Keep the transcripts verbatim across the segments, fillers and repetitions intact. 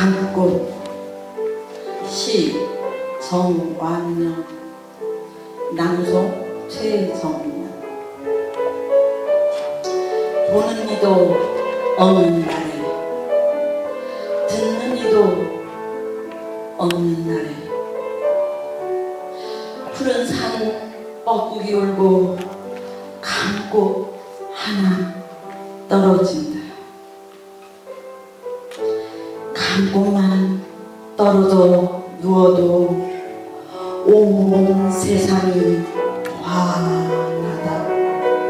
강꽃 시 정완영 낭송 최정년. 보는 이도 없는 날에 듣는 이도 없는 날에 푸른 산 뻐꾸기 울고 강꽃 하나 떨어진다. 강꽃만 떨어져 누워도 온 세상이 환하다.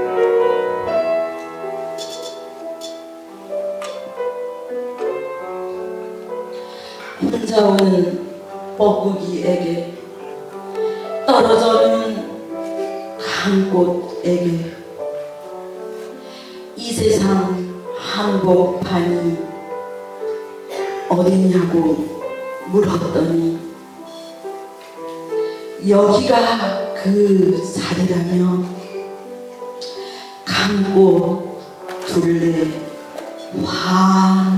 혼자 오는 뻐꾸기에게 떨어져는 강꽃에게 이 세상 한복판이 어딨냐고 물었더니 여기가 그 자리라며 강꽃 둘레 환